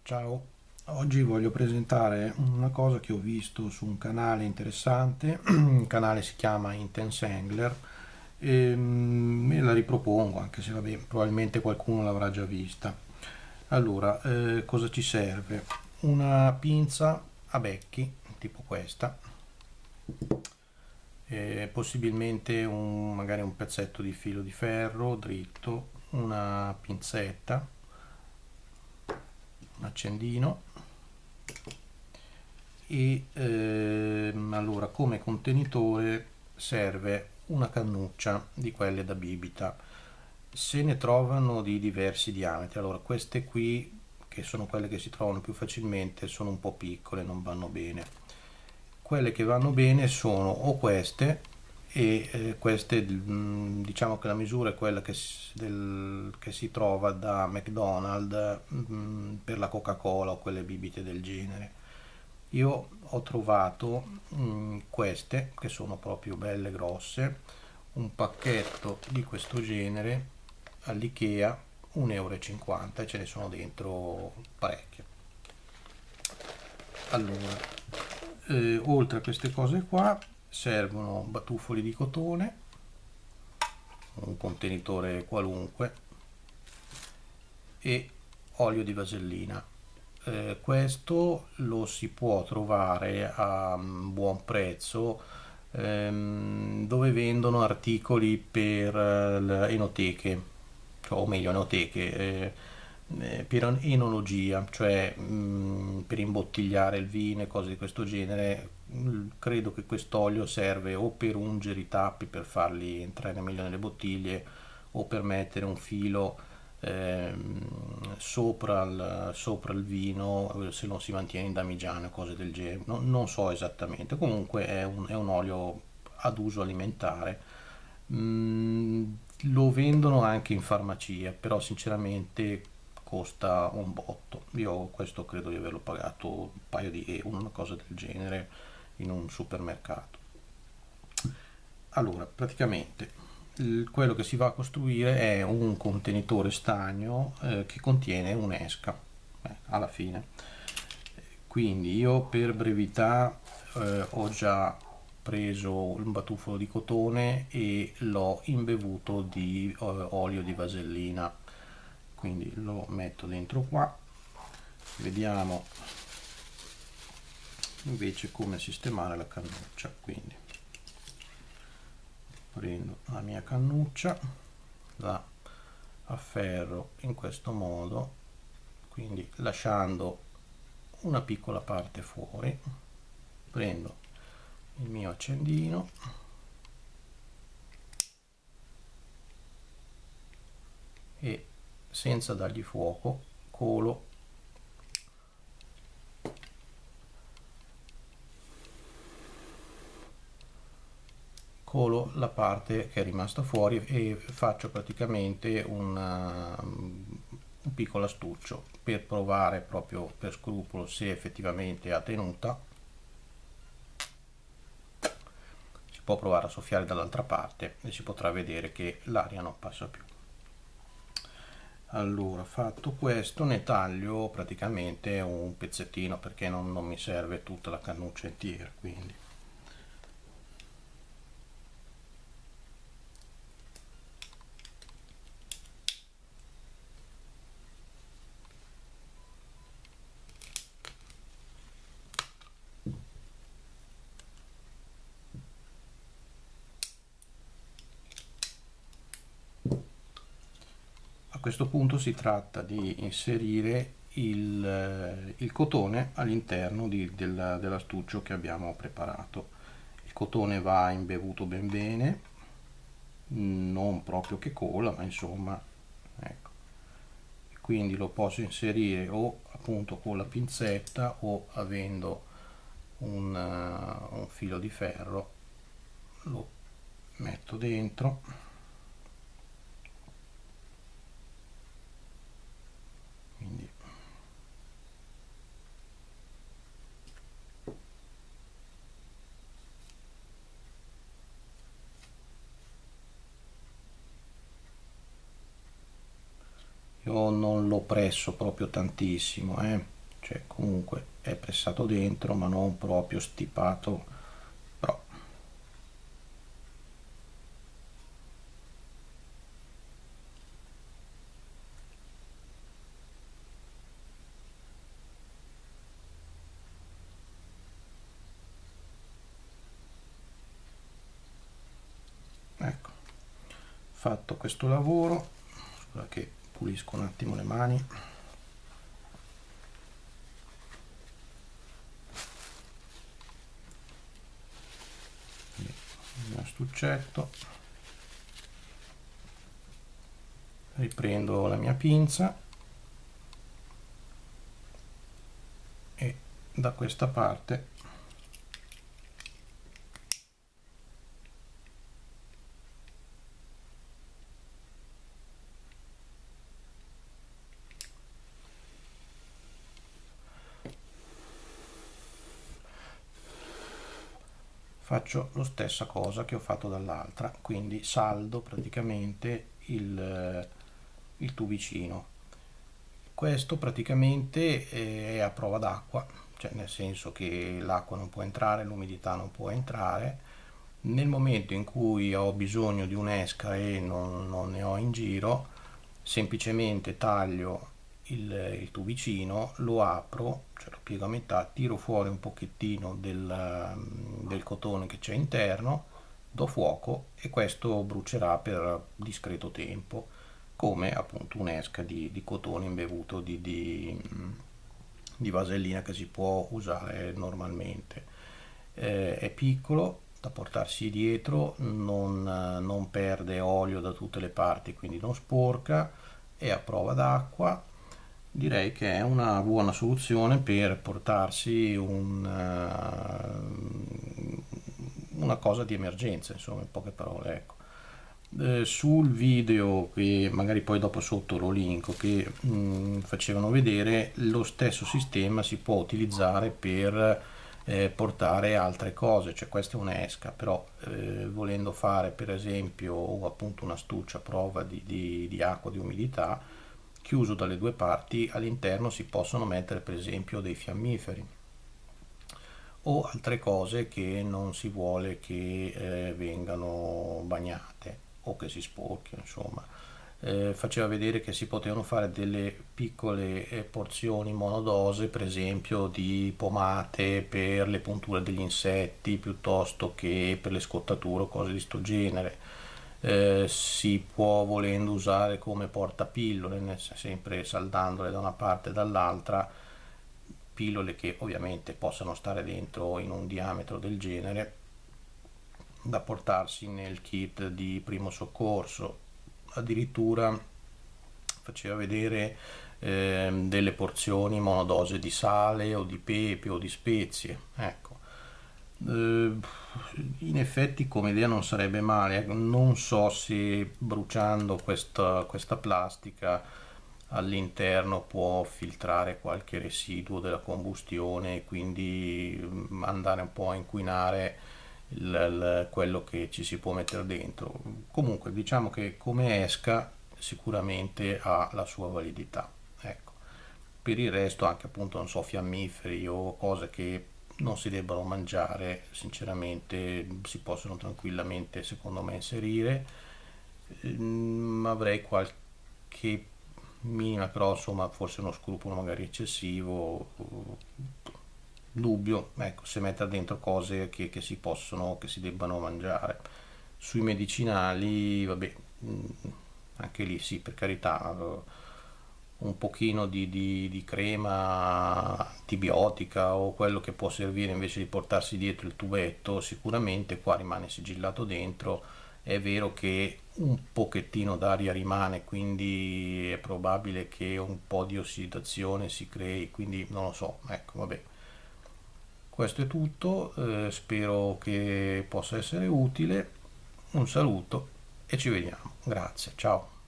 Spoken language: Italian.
Ciao, oggi voglio presentare una cosa che ho visto su un canale interessante, il canale si chiama Intense Angler e me la ripropongo anche se vabbè, probabilmente qualcuno l'avrà già vista. Allora, cosa ci serve? Una pinza a becchi, tipo questa, possibilmente magari un pezzetto di filo di ferro dritto, una pinzetta, un accendino e allora come contenitore serve una cannuccia di quelle da bibita. Se ne trovano di diversi diametri. Allora queste qui, che sono quelle che si trovano più facilmente, sono un po' piccole, non vanno bene. Quelle che vanno bene sono o queste, e queste diciamo che la misura è quella che si trova da McDonald's per la Coca-Cola o quelle bibite del genere. Io ho trovato queste che sono proprio belle grosse, un pacchetto di questo genere all'Ikea 1,50 € e ce ne sono dentro parecchie. Allora, oltre a queste cose qua servono batuffoli di cotone, un contenitore qualunque e olio di vasellina. Questo lo si può trovare a buon prezzo dove vendono articoli per le enoteche, o meglio enoteche, per enologia, cioè per imbottigliare il vino e cose di questo genere. Credo che quest'olio serve o per ungere i tappi per farli entrare meglio nelle bottiglie o per mettere un filo sopra il vino se non si mantiene in damigiano o cose del genere. Non so esattamente, comunque è un olio ad uso alimentare. Lo vendono anche in farmacia, però sinceramente costa un botto. Io questo credo di averlo pagato un paio di euro, una cosa del genere, in un supermercato. Allora, praticamente quello che si va a costruire è un contenitore stagno che contiene un'esca, alla fine. Quindi io per brevità ho già preso un batuffolo di cotone e l'ho imbevuto di olio di vasellina. Quindi lo metto dentro qua. Vediamo invece come sistemare la cannuccia. Quindi prendo la mia cannuccia, la afferro in questo modo, quindi lasciando una piccola parte fuori. Prendo il mio accendino e senza dargli fuoco colo la parte che è rimasta fuori e faccio praticamente un piccolo astuccio per provare proprio per scrupolo se effettivamente ha tenuta. Si può provare a soffiare dall'altra parte e si potrà vedere che l'aria non passa più. Allora, fatto questo, ne taglio praticamente un pezzettino perché non mi serve tutta la cannuccia intera, quindi a questo punto si tratta di inserire il cotone all'interno dell'astuccio che abbiamo preparato. Il cotone va imbevuto ben bene, non proprio che cola, ma insomma, ecco. Quindi lo posso inserire o appunto con la pinzetta o avendo un filo di ferro, lo metto dentro. Quindi io non lo presso proprio tantissimo, cioè comunque è pressato dentro ma non proprio stipato, però ecco, fatto questo lavoro, scusa che pulisco un attimo le mani. Il mio astuccetto, riprendo la mia pinza e da questa parte faccio la stessa cosa che ho fatto dall'altra, quindi saldo praticamente il tubicino. Questo praticamente è a prova d'acqua, cioè nel senso che l'acqua non può entrare, l'umidità non può entrare. Nel momento in cui ho bisogno di un'esca e non ne ho in giro, semplicemente taglio il tubicino, lo apro, cioè lo piego a metà, tiro fuori un pochettino del cotone che c'è interno, do fuoco e questo brucerà per discreto tempo, come appunto un'esca di cotone imbevuto di vasellina che si può usare normalmente. È piccolo da portarsi dietro, non perde olio da tutte le parti, quindi non sporca, è a prova d'acqua. Direi che è una buona soluzione per portarsi una cosa di emergenza, insomma, in poche parole, ecco. Sul video che magari poi dopo sotto lo linko che facevano vedere, lo stesso sistema si può utilizzare per portare altre cose, cioè questa è un'esca, però volendo fare per esempio appunto una stuccia a prova di acqua, di umidità, chiuso dalle due parti, all'interno si possono mettere per esempio dei fiammiferi o altre cose che non si vuole che vengano bagnate o che si sporchino, insomma. Faceva vedere che si potevano fare delle piccole porzioni monodose, per esempio di pomate per le punture degli insetti piuttosto che per le scottature o cose di sto genere. Si può volendo usare come portapillole, sempre saldandole da una parte e dall'altra, pillole che ovviamente possano stare dentro in un diametro del genere da portarsi nel kit di primo soccorso. Addirittura faceva vedere delle porzioni monodose di sale o di pepe o di spezie, ecco. In effetti come idea non sarebbe male, non so se bruciando questa plastica all'interno può filtrare qualche residuo della combustione e quindi andare un po' a inquinare quello che ci si può mettere dentro. Comunque diciamo che come esca sicuramente ha la sua validità, ecco. Per il resto anche appunto non so, fiammiferi o cose che non si debbano mangiare, sinceramente si possono tranquillamente secondo me inserire. Avrei qualche minima, però insomma forse uno scrupolo magari eccessivo, dubbio, ecco, se mettere dentro cose che si possono, che si debbano mangiare. Sui medicinali, vabbè, anche lì sì, per carità, un pochino di crema antibiotica o quello che può servire invece di portarsi dietro il tubetto, sicuramente qua rimane sigillato dentro. È vero che un pochettino d'aria rimane, quindi è probabile che un po' di ossidazione si crei, quindi non lo so, ecco, vabbè. Questo è tutto, spero che possa essere utile. Un saluto e ci vediamo. Grazie, ciao.